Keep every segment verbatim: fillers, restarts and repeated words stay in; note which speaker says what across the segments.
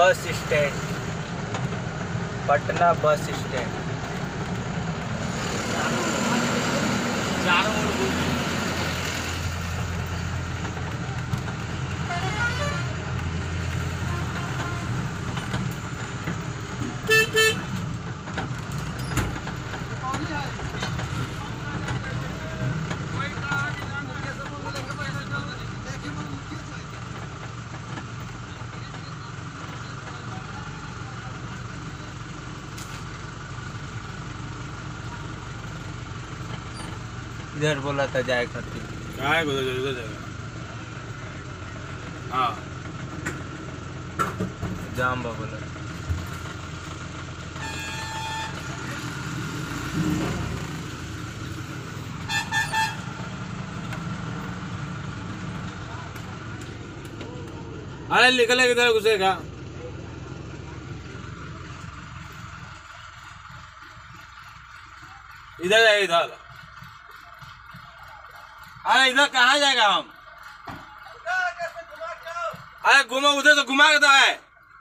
Speaker 1: बस stand, Patna bus stand. इधर बोला था जाए खातिर,
Speaker 2: कहाँ है उधर उधर जाएगा। हाँ
Speaker 1: जाम बा बोला।
Speaker 2: अरे निकले किधर घुसेगा। इधर जाएगा इधर। अरे इधर कहाँ जाएगा हम। अरे घुमा उधर तो घुमा के है।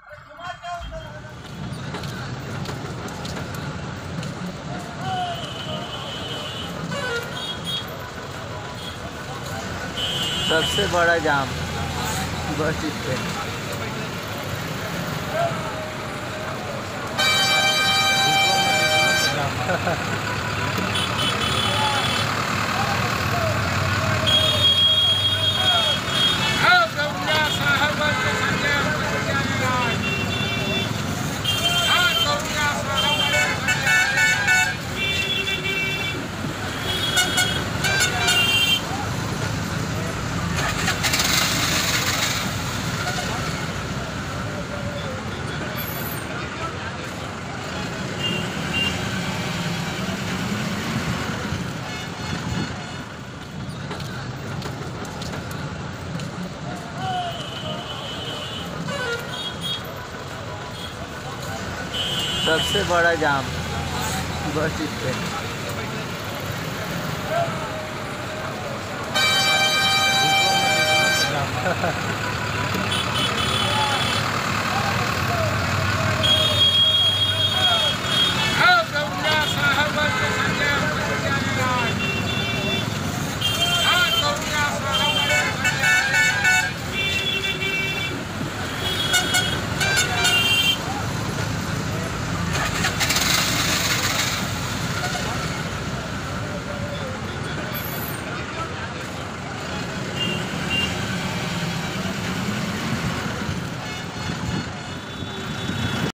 Speaker 1: सबसे बड़ा जाम बस स्टैंड। सबसे बड़ा जाम बस स्टैंड।